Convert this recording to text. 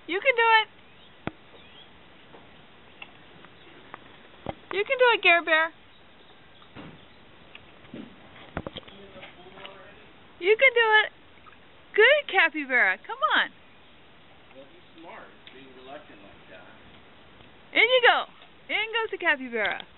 You can do it. You can do it, Care Bear. You can do it. Good, Capybara. Come on. Well, he's smart, being reluctant like that. In you go. In goes the Capybara.